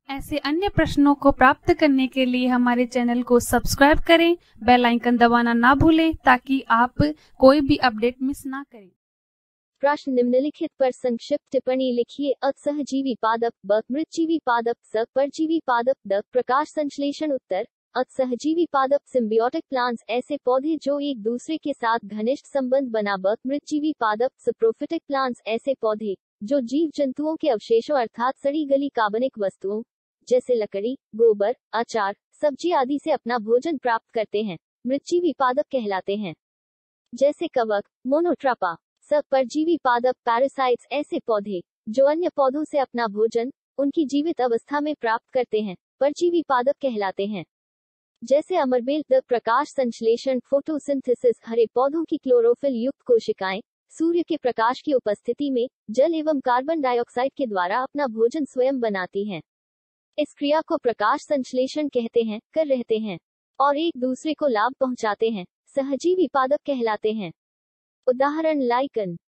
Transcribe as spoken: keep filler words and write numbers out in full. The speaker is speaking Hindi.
ऐसे अन्य प्रश्नों को प्राप्त करने के लिए हमारे चैनल को सब्सक्राइब करें, बेल आइकन दबाना ना भूलें ताकि आप कोई भी अपडेट मिस ना करें। प्रश्न निम्नलिखित पर संक्षिप्त टिप्पणी लिखिए। अ सहजीवी पादप, ब मृतजीवी पादप, स परजीवी पादप, द प्रकाश संश्लेषण। उत्तर अ सहजीवी पादप सिम्बियोटिक प्लांट्स ऐसे पौधे जो एक दूसरे के साथ घनिष्ठ संबंध बना। ब मृतजीवी पादप सप्रोफिटिक प्लांट्स ऐसे पौधे जो जीव जंतुओं के अवशेषों अर्थात सड़ी गली कार्बनिक वस्तुओं जैसे लकड़ी, गोबर, अचार, सब्जी आदि से अपना भोजन प्राप्त करते हैं, मृतजीवी पादप कहलाते हैं। जैसे कवक, मोनोट्रापा। स परजीवी पादप पैरासाइट्स ऐसे पौधे जो अन्य पौधों से अपना भोजन उनकी जीवित अवस्था में प्राप्त करते हैं, परजीवी पादप कहलाते हैं। जैसे अमरबेल। द प्रकाश संश्लेषण फोटोसिंथेसिस हरे पौधों की क्लोरोफिल युक्त कोशिकाएं सूर्य के प्रकाश की उपस्थिति में जल एवं कार्बन डाइऑक्साइड के द्वारा अपना भोजन स्वयं बनाती हैं। इस क्रिया को प्रकाश संश्लेषण कहते हैं, कर रहते हैं और एक दूसरे को लाभ पहुंचाते हैं, सहजीवी पादप कहलाते हैं। उदाहरण लाइकन,